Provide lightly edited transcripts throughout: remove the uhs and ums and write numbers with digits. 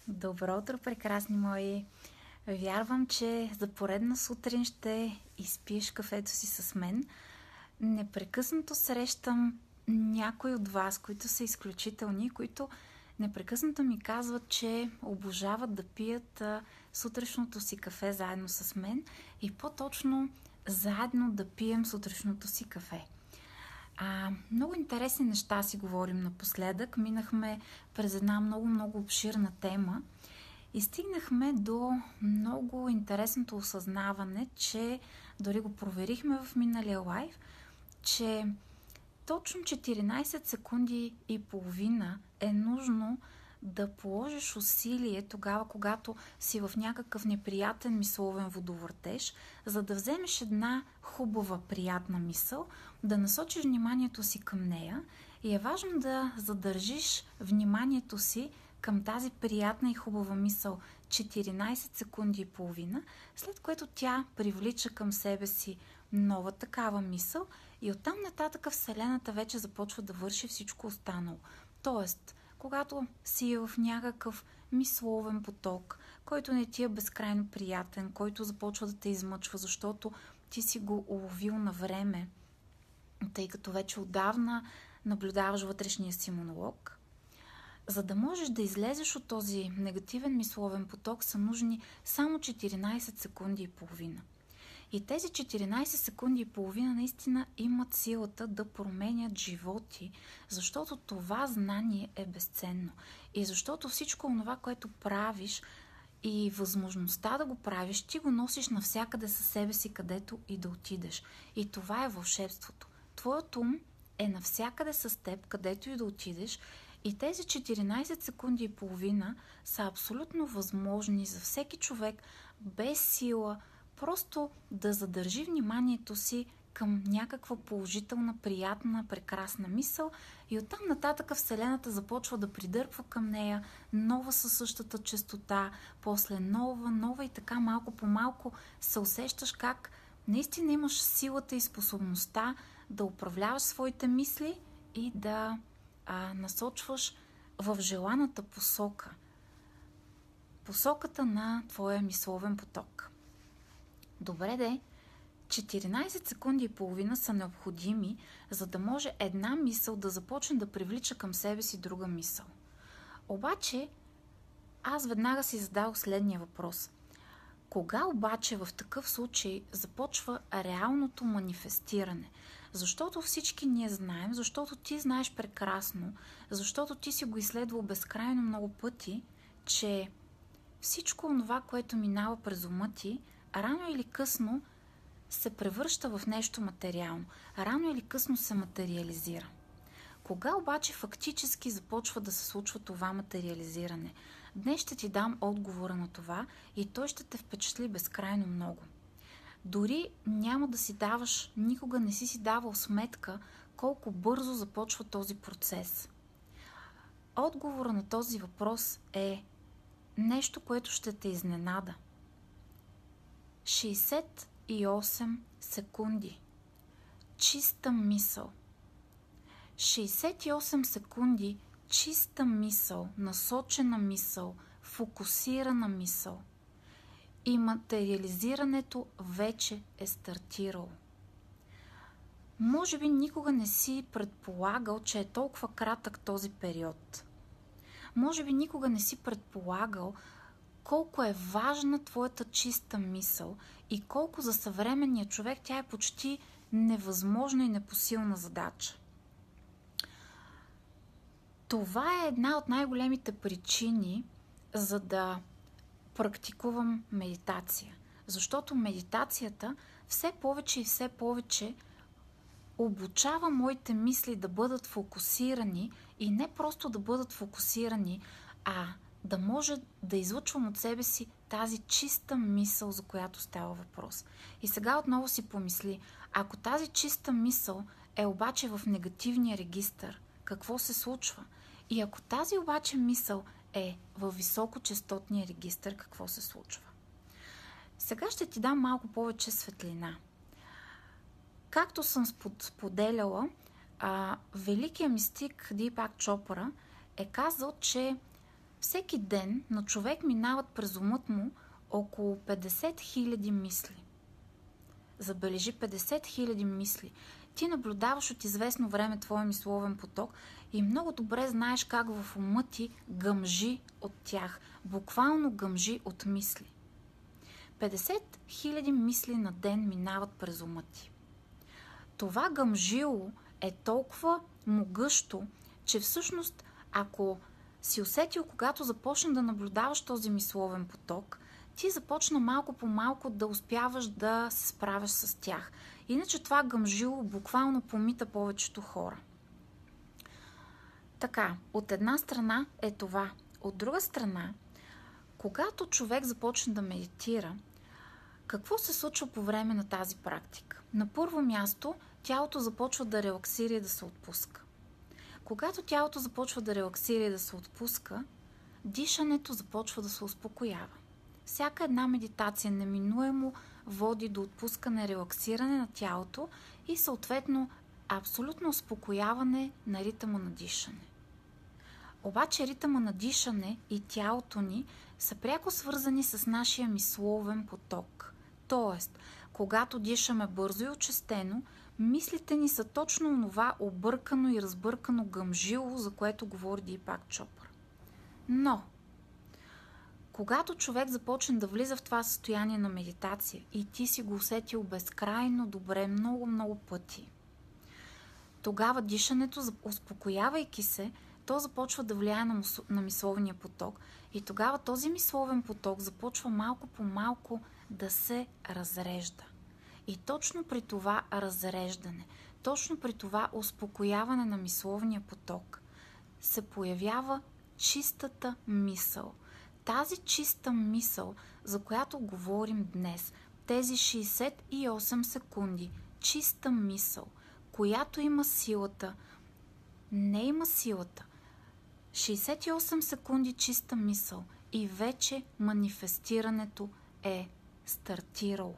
Добро утро, прекрасни мои! Вярвам, че за поредна сутрин ще изпиеш кафето си с мен. Непрекъснато срещам някои от вас, които са изключителни, които непрекъснато ми казват, че обожават да пият сутрешното си кафе заедно с мен и по-точно заедно да пием сутрешното си кафе. Много интересни неща си говорим напоследък. Минахме през една много обширна тема и стигнахме до много интересното осъзнаване, че дори го проверихме в миналия лайв, че точно 14 секунди и половина е нужно да положиш усилие тогава, когато си в някакъв неприятен мисловен водовъртеж, за да вземеш една хубава, приятна мисъл, да насочиш вниманието си към нея и е важно да задържиш вниманието си към тази приятна и хубава мисъл 14 секунди и половина, след което тя привлича към себе си нова такава мисъл и оттам нататък Вселената вече започва да върши всичко останало. Тоест, когато си в някакъв мисловен поток, който не ти е безкрайно приятен, който започва да те измъчва, защото ти си го уловил на време, тъй като вече отдавна наблюдаваш вътрешния си монолог, за да можеш да излезеш от този негативен мисловен поток, са нужни само 14 секунди и половина. И тези 14 секунди и половина наистина имат силата да променят животи, защото това знание е безценно. И защото всичко това, което правиш и възможността да го правиш, ти го носиш навсякъде със себе си, където и да отидеш. И това е вълшебството. Твоят ум е навсякъде с теб, където и да отидеш, и тези 14 секунди и половина са абсолютно възможни за всеки човек без сила, просто да задържи вниманието си към някаква положителна, приятна, прекрасна мисъл и оттам нататък Вселената започва да придърпва към нея нова със същата честота, после нова и така малко по малко се усещаш как наистина имаш силата и способността да управляваш своите мисли и да насочваш в желаната посока. Посоката на твоя мисловен поток. Добре де, 14 секунди и половина са необходими, за да може една мисъл да започне да привлича към себе си друга мисъл. Обаче, аз веднага си задал следния въпрос. Кога обаче в такъв случай започва реалното манифестиране? Защото всички ние знаем, защото ти знаеш прекрасно, защото ти си го изследвал безкрайно много пъти, че всичко това, което минава през ума ти, рано или късно се превръща в нещо материално. Рано или късно се материализира. Кога обаче фактически започва да се случва това материализиране? Днес ще ти дам отговора на това и той ще те впечатли безкрайно много. Дори няма да си даваш, никога не си давал сметка колко бързо започва този процес. Отговора на този въпрос е нещо, което ще те изненада. 68 секунди. Чиста мисъл. 68 секунди чиста мисъл, насочена мисъл, фокусирана мисъл. И материализирането вече е стартирало. Може би никога не си предполагал, че е толкова кратък този период. Може би никога не си предполагал колко е важна твоята чиста мисъл и колко за съвременния човек тя е почти невъзможна и непосилна задача. Това е една от най-големите причини, за да практикувам медитация. Защото медитацията все повече и все повече обучава моите мисли да бъдат фокусирани и не просто да бъдат фокусирани, а да може да излъчвам от себе си тази чиста мисъл, за която става въпрос. И сега отново си помисли, ако тази чиста мисъл е обаче в негативния регистър, какво се случва? И ако тази обаче мисъл е във високочестотния регистър, какво се случва? Сега ще ти дам малко повече светлина. Както съм споделяла, великият мистик Дипак Чопра е казал, че Всеки ден на човек минават през умът му около 50 000 мисли. Забележи, 50 000 мисли. Ти наблюдаваш от известно време твоя мисловен поток и много добре знаеш как в ума ти гъмжи от тях. Буквално гъмжи от мисли. 50 000 мисли на ден минават през ума ти. Това гъмжило е толкова могъщо, че всъщност, ако си усетил, когато започна да наблюдаваш този мисловен поток, ти започна малко по малко да успяваш да се справяш с тях. Иначе това гъмжило буквално помита повечето хора. Така, от една страна е това. От друга страна, когато човек започне да медитира, какво се случва по време на тази практика? На първо място, тялото започва да релаксира и да се отпуска. Когато тялото започва да релаксира и да се отпуска, дишането започва да се успокоява. Всяка една медитация неминуемо води до отпускане, релаксиране на тялото и съответно абсолютно успокояване на ритъма на дишане. Обаче ритъма на дишане и тялото ни са пряко свързани с нашия мисловен поток. Тоест, когато дишаме бързо и очестено, мислите ни са точно онова объркано и разбъркано гъмжило, за което говори Дипак Чопра. Но, когато човек започне да влиза в това състояние на медитация и ти си го усетил безкрайно добре, много пъти, тогава дишането, успокоявайки се, то започва да влияе на мисловния поток и тогава този мисловен поток започва малко по малко да се разрежда. И точно при това разреждане, точно при това успокояване на мисловния поток се появява чистата мисъл. Тази чиста мисъл, за която говорим днес, тези 68 секунди, чиста мисъл, която има силата, не има силата. 68 секунди чиста мисъл и вече манифестирането е стартирало.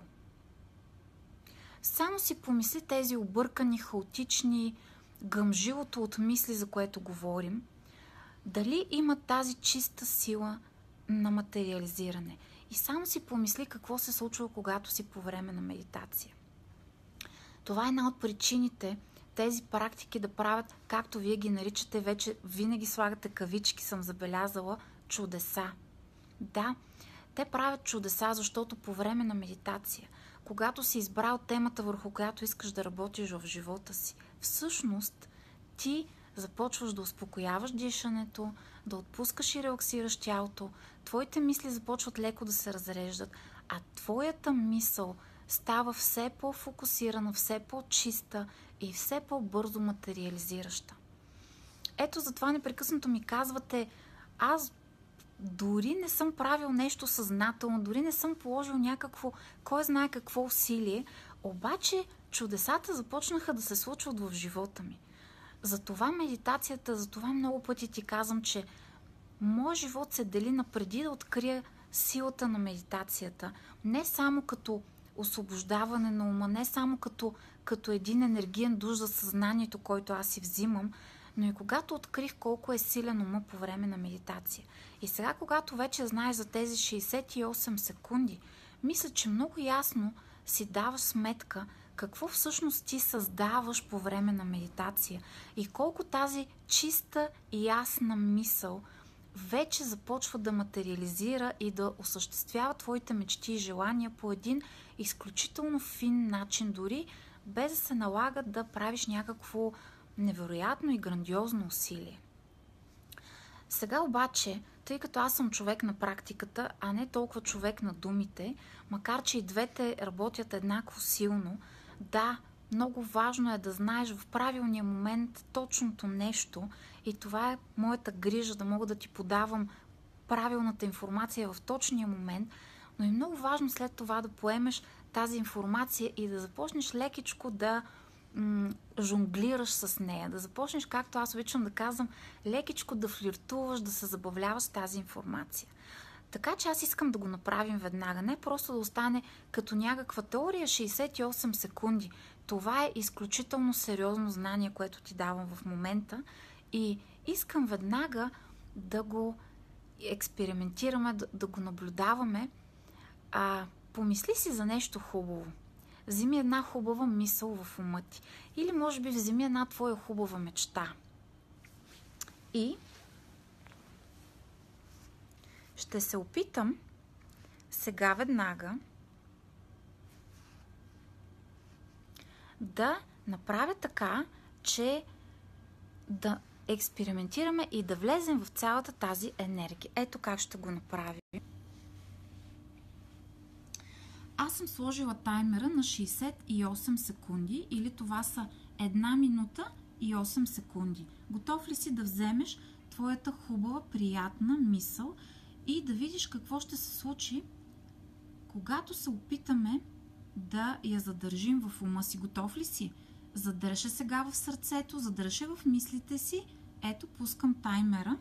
Само си помисли тези объркани, хаотични, гъмжилото от мисли, за което говорим, дали има тази чиста сила на материализиране. И само си помисли какво се случва, когато си по време на медитация. Това е една от причините тези практики да правят, както вие ги наричате, вече винаги слагате кавички, съм забелязала, чудеса. Да, те правят чудеса, защото по време на медитация, когато си избрал темата, върху която искаш да работиш в живота си, всъщност ти започваш да успокояваш дишането, да отпускаш и релаксираш тялото, твоите мисли започват леко да се разреждат, а твоята мисъл става все по-фокусирана, все по-чиста и все по-бързо материализираща. Ето затова непрекъснато ми казвате, аз дори не съм правил нещо съзнателно, дори не съм положил някакво, кой знае какво усилие, обаче чудесата започнаха да се случват в живота ми. Затова медитацията, затова много пъти ти казвам, че моят живот се дели на преди да открия силата на медитацията. Не само като освобождаване на ума, не само като един енергиен душ за съзнанието, който аз си взимам, но и когато открих колко е силен ума по време на медитация. И сега, когато вече знаеш за тези 68 секунди, мисля, че много ясно си даваш сметка какво всъщност ти създаваш по време на медитация и колко тази чиста и ясна мисъл вече започва да материализира и да осъществява твоите мечти и желания по един изключително фин начин, дори без да се налага да правиш някакво невероятно и грандиозно усилие. Сега обаче, тъй като аз съм човек на практиката, а не толкова човек на думите, макар че и двете работят еднакво силно, да, много важно е да знаеш в правилния момент точното нещо и това е моята грижа, да мога да ти подавам правилната информация в точния момент, но е много важно след това да поемеш тази информация и да започнеш лекичко да жонглираш с нея, да започнеш, както аз обичам да казвам, лекичко да флиртуваш, да се забавляваш с тази информация. Така че аз искам да го направим веднага, не просто да остане като някаква теория 68 секунди. Това е изключително сериозно знание, което ти давам в момента и искам веднага да го експериментираме, да го наблюдаваме. Помисли си за нещо хубаво. Вземи една хубава мисъл в ума ти. Или може би вземи една твоя хубава мечта. И ще се опитам сега веднага да направя така, че да експериментираме и да влезем в цялата тази енергия. Ето как ще го направим. Аз съм сложила таймера на 68 секунди, или това са 1 минута и 8 секунди. Готов ли си да вземеш твоята хубава, приятна мисъл и да видиш какво ще се случи, когато се опитаме да я задържим в ума си? Готов ли си? Задържа сега в сърцето, задържа в мислите си. Ето, пускам таймера.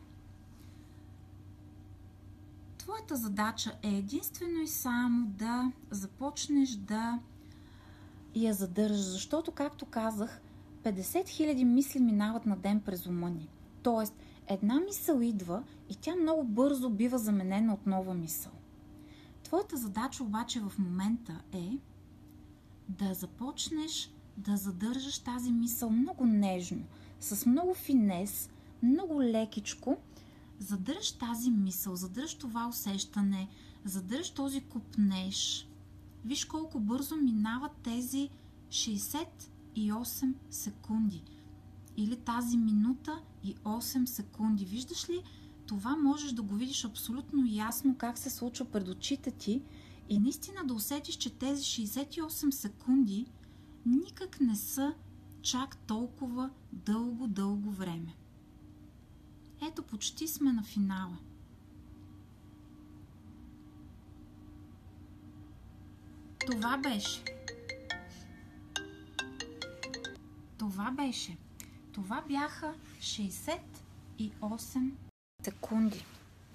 Твоята задача е единствено и само да започнеш да я задържаш, защото, както казах, 50 000 мисли минават на ден през ума ни. Тоест, една мисъл идва и тя много бързо бива заменена от нова мисъл. Твоята задача обаче в момента е да започнеш да задържаш тази мисъл много нежно, с много финес, много лекичко. Задържаш тази мисъл, задържаш това усещане, задържаш този купнеж. Виж колко бързо минават тези 68 секунди. Или тази минута и 8 секунди. Виждаш ли? Това можеш да го видиш абсолютно ясно как се случва пред очите ти и наистина да усетиш, че тези 68 секунди никак не са чак толкова дълго време. Ето, почти сме на финала. Това беше. Това бяха 68 секунди.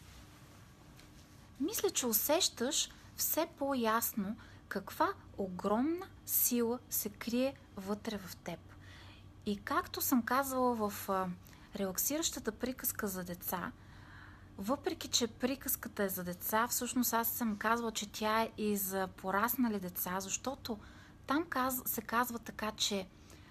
Мисля, че усещаш все по-ясно каква огромна сила се крие вътре в теб. И както съм казвала в релаксиращата приказка за деца, въпреки че приказката е за деца, всъщност аз съм казвала, че тя е и за пораснали деца, защото там се казва така, че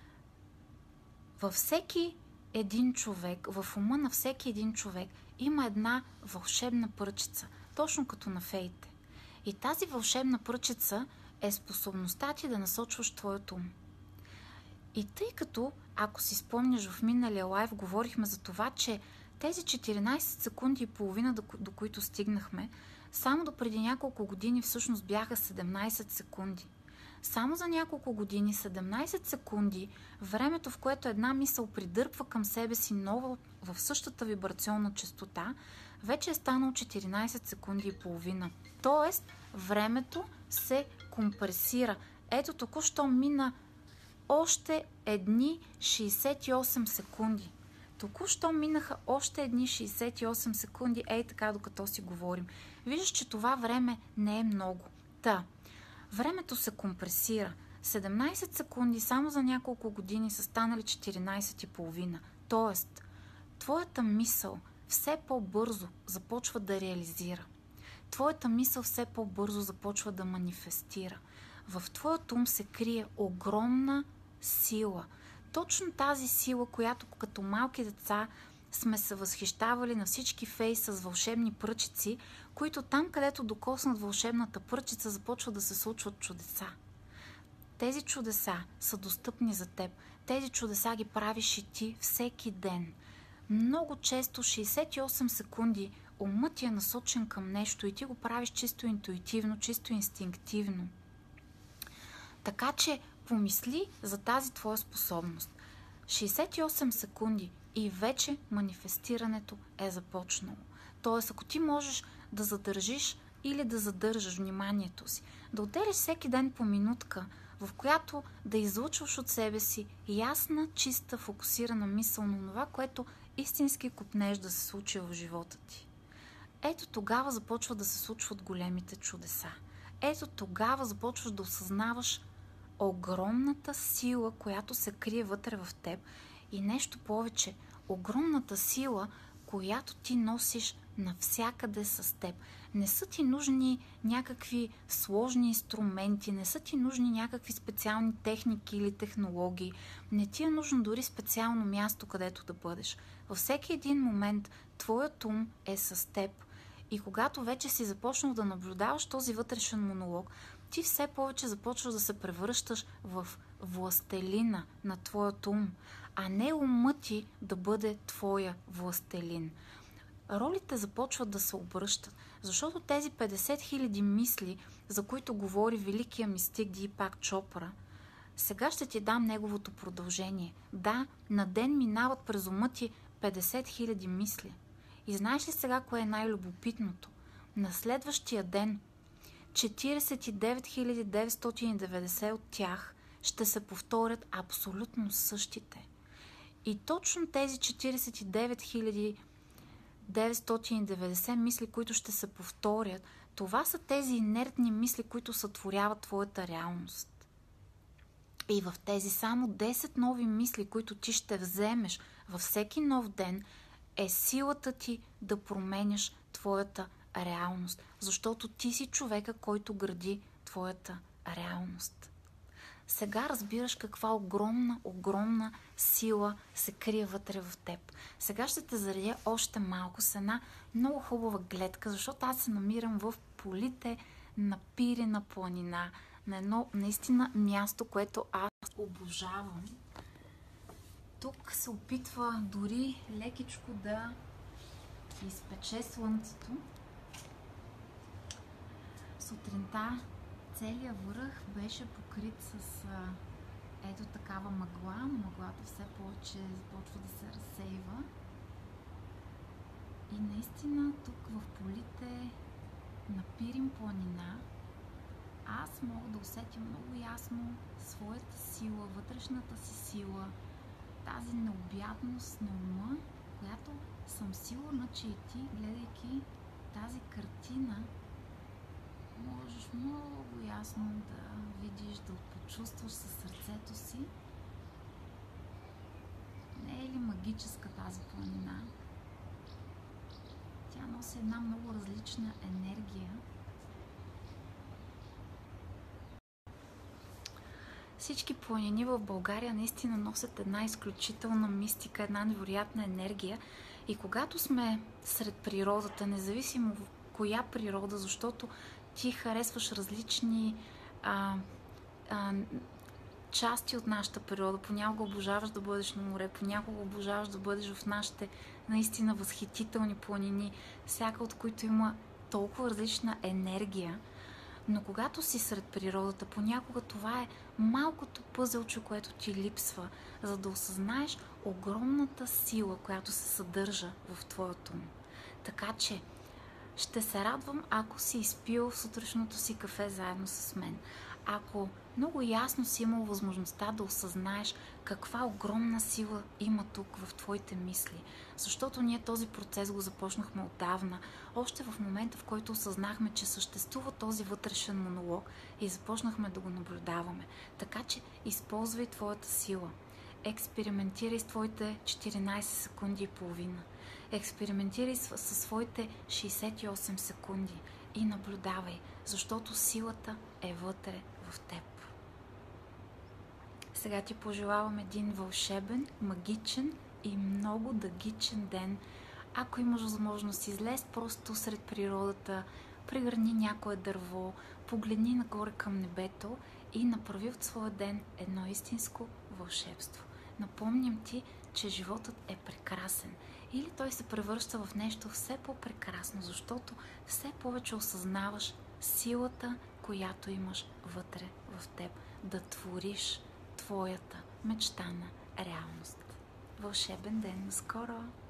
във всеки един човек, в ума на всеки един човек има една вълшебна пръчица, точно като на феите. И тази вълшебна пръчица е способността ти да насочваш твоето ум. И тъй като, ако си спомняш, в миналия лайв говорихме за това, че тези 14 секунди и половина, до които стигнахме, само до преди няколко години всъщност бяха 17 секунди. Само за няколко години, 17 секунди, времето, в което една мисъл придърпва към себе си нова в същата вибрационна честота, вече е станало 14 секунди и половина. Тоест, времето се компресира. Ето, току-що мина още едни 68 секунди. Току-що минаха още едни 68 секунди, така докато си говорим. Виждаш, че това време не е много. Времето се компресира. 17 секунди само за няколко години са станали 14 и половина. Тоест, твоята мисъл все по-бързо започва да реализира. Твоята мисъл все по-бързо започва да манифестира. В твоят ум се крие огромна сила. Точно тази сила, която като малки деца сме се възхищавали на всички феи с вълшебни пръчици, които там, където докоснат вълшебната пръчица, започват да се случват чудеса. Тези чудеса са достъпни за теб. Тези чудеса ги правиш и ти всеки ден. Много често, 68 секунди, умът ти е насочен към нещо и ти го правиш чисто интуитивно, чисто инстинктивно. Така че помисли за тази твоя способност. 68 секунди и вече манифестирането е започнало. Тоест, ако ти можеш да задържиш или да задържаш вниманието си, да отделиш всеки ден по минутка, в която да излъчваш от себе си ясна, чиста, фокусирана мисъл на това, което истински копнеш да се случи в живота ти. Ето тогава започва да се случват големите чудеса. Ето тогава започваш да осъзнаваш огромната сила, която се крие вътре в теб и нещо повече. Огромната сила, която ти носиш навсякъде с теб. Не са ти нужни някакви сложни инструменти, не са ти нужни някакви специални техники или технологии. Не ти е нужно дори специално място, където да бъдеш. Във всеки един момент твоят ум е с теб. И когато вече си започнал да наблюдаваш този вътрешен монолог, ти все повече започваш да се превръщаш в властелина на твоят ум, а не умът ти да бъде твоя властелин. Ролите започват да се обръщат, защото тези 50 000 мисли, за които говори великия мистик Дипак Чопра, сега ще ти дам неговото продължение. Да, на ден минават през ума ти 50 000 мисли. И знаеш ли сега кое е най-любопитното? На следващия ден 49 990 от тях ще се повторят абсолютно същите. И точно тези 49 990 мисли, които ще се повторят, това са тези инертни мисли, които сътворяват твоята реалност. И в тези само 10 нови мисли, които ти ще вземеш във всеки нов ден, е силата ти да променяш твоята реалност. Защото ти си човека, който гради твоята реалност. Сега разбираш каква огромна сила се крие вътре в теб. Сега ще те заредя още малко с една много хубава гледка, защото аз се намирам в полите на Пирина планина, на едно наистина място, което аз обожавам. Тук се опитва дори лекичко да изпече слънцето. Сутринта целият връх беше покрит с ето такава мъгла, но мъглата все повече започва да се разсейва. И наистина тук в полите на Пирин планина аз мога да усетя много ясно своята сила, вътрешната си сила, тази необятност на ума, която съм сигурна, че и ти, гледайки тази картина, можеш много ясно да видиш, да почувстваш със сърцето си. Не е ли магическа тази планина? Тя носи една много различна енергия. Всички планини в България наистина носят една изключителна мистика, една невероятна енергия. И когато сме сред природата, независимо в коя природа, защото ти харесваш различни части от нашата природа. Понякога обожаваш да бъдеш на море, понякога обожаваш да бъдеш в нашите наистина възхитителни планини, всяка от които има толкова различна енергия. Но когато си сред природата, понякога това е малкото пъзелче, което ти липсва, за да осъзнаеш огромната сила, която се съдържа в твоето ум. Така че ще се радвам, ако си изпил сутрешното си кафе заедно с мен. Ако много ясно си имал възможността да осъзнаеш каква огромна сила има тук в твоите мисли. Защото ние този процес го започнахме отдавна, още в момента, в който осъзнахме, че съществува този вътрешен монолог и започнахме да го наблюдаваме. Така че използвай твоята сила. Експериментирай с твоите 14 секунди и половина. Експериментирай със своите 68 секунди и наблюдавай, защото силата е вътре в теб. Сега ти пожелавам един вълшебен, магичен и много дъгичен ден. Ако имаш възможност, излез просто сред природата, прегърни някое дърво, погледни нагоре към небето и направи от своя ден едно истинско вълшебство. Напомням ти, че животът е прекрасен. Или той се превръща в нещо все по-прекрасно, защото все повече осъзнаваш силата, която имаш вътре в теб, да твориш твоята мечтана реалност. Вълшебен ден! Скоро!